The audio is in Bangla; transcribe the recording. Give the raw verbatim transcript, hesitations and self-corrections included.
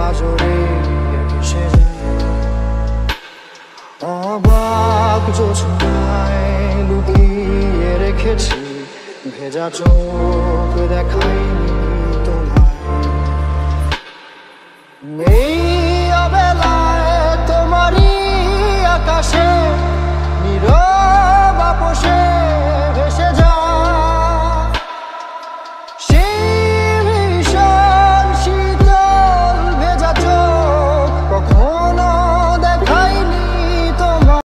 পাঁজরে ভেসে যায়। অবাক জোছনায় লুকিয়ে রেখেছি ভেজা চোখ দেখাইনি